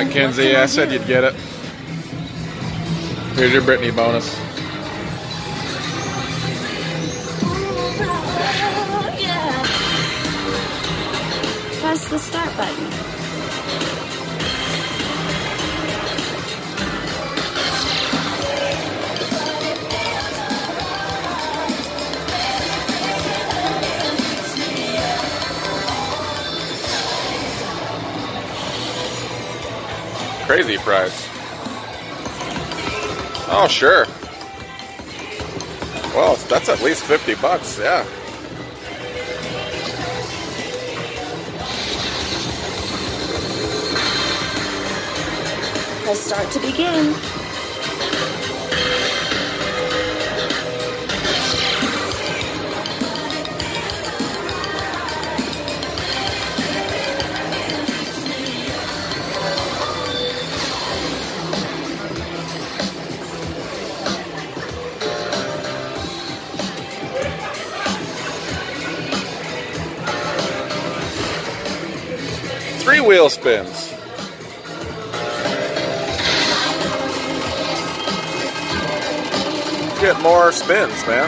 Alright, Kenzie, I said you'd get it. Here's your Britney bonus. Press the start button. Crazy price. Oh, sure. Well, that's at least 50 bucks, yeah. Press start to begin. Three wheel spins. Get more spins, man.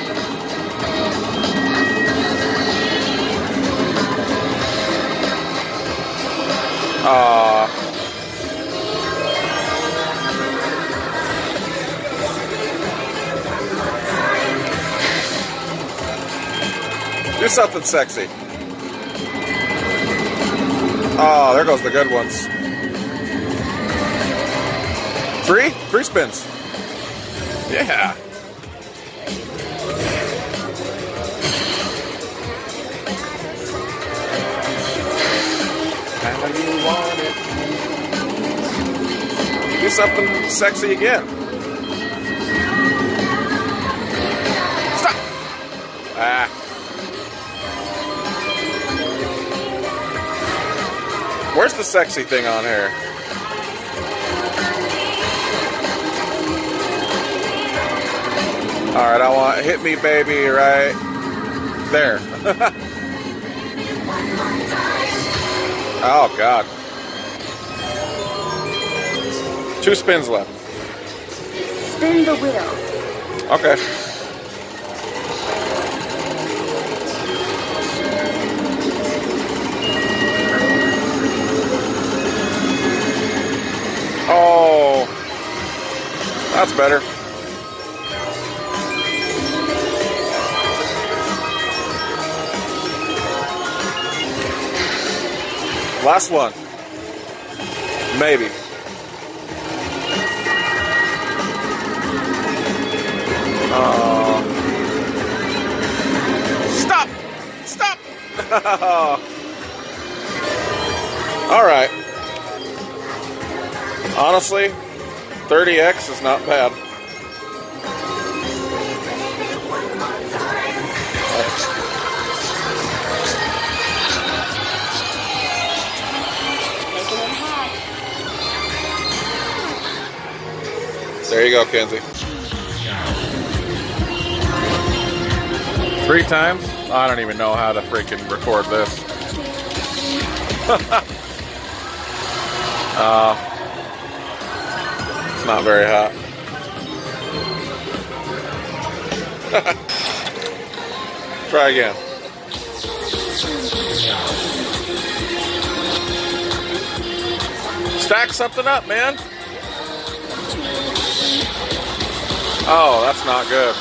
Do something sexy. Oh, there goes the good ones. Three spins. Yeah. How you want it. Do something sexy again. Stop. Ah. Where's the sexy thing on here? Alright, I want hit me baby right there. Oh God. 2 spins left. Spin the wheel. Okay. Oh, that's better. Last one. Maybe. Stop! Stop! All right. Honestly, 30x is not bad. There you go, Kenzie. 3 times? I don't even know how to freaking record this. It's not very hot. Try again. Stack something up, man. Oh, that's not good.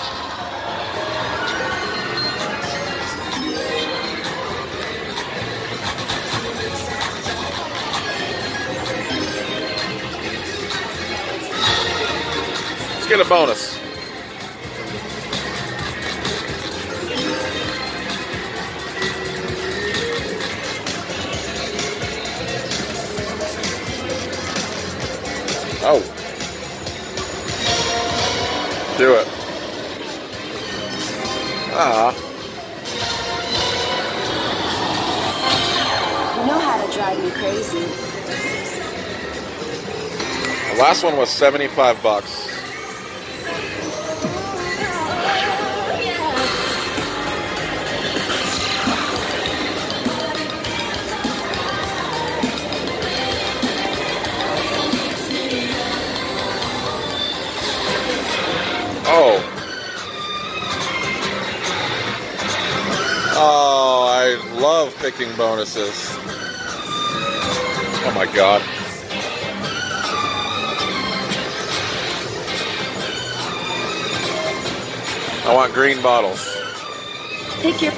Let's get a bonus. Oh. Do it. Ah. You know how to drive me crazy. The last one was 75 bucks. Oh. Oh, I love picking bonuses. Oh my God. I want green bottles. Pick your...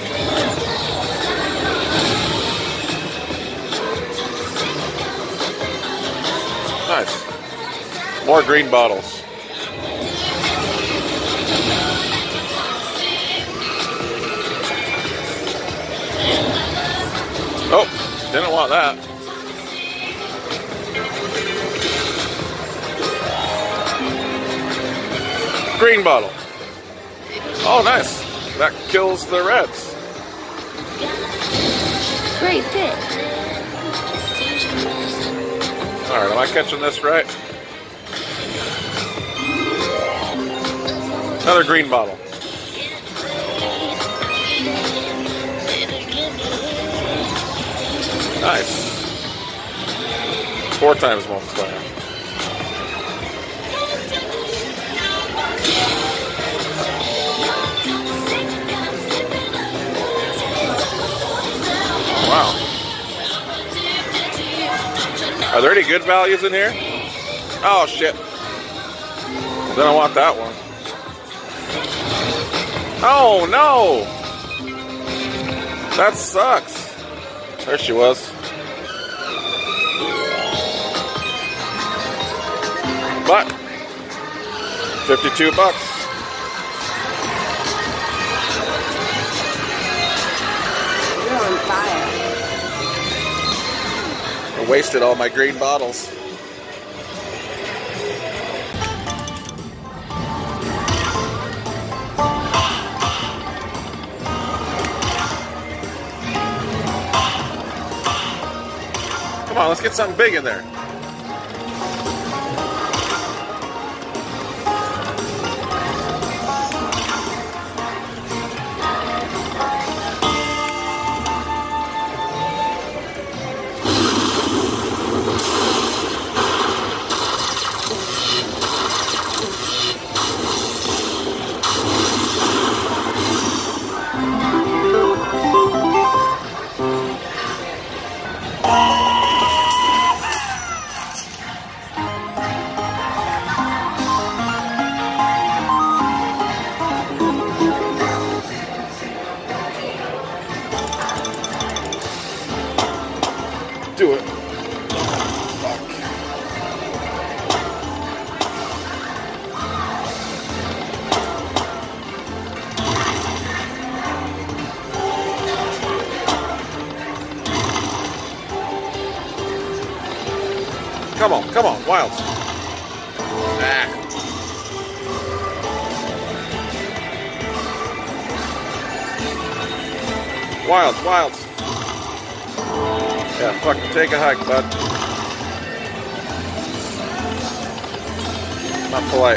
Nice. More green bottles. Oh, didn't want that. Green bottle. Oh, nice. That kills the reds. Great pick. Alright, am I catching this right? Another green bottle. Nice. 4 times multiplier. Wow. Are there any good values in here? Oh shit. Then I want that one. Oh no! That sucks. There she was. But $52. You're on fire. I wasted all my green bottles. Come on, let's get something big in there. Do it. Fuck. Come on, wilds. Ah. Wilds. Yeah, fucking take a hike, bud. Not polite.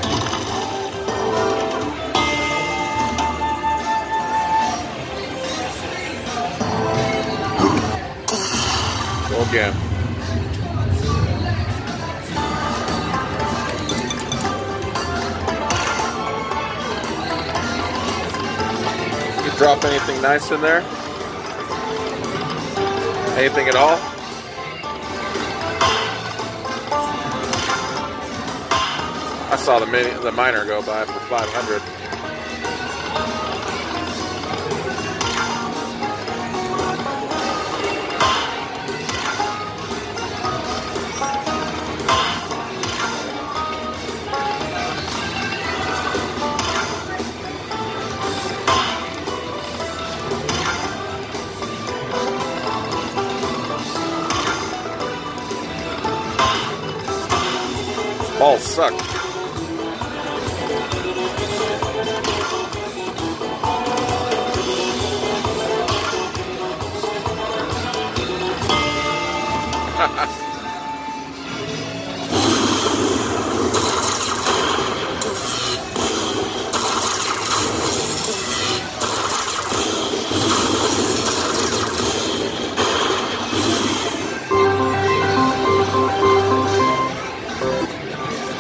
Go again. You drop anything nice in there? Anything at all? I saw the miner go by for 500. Balls suck.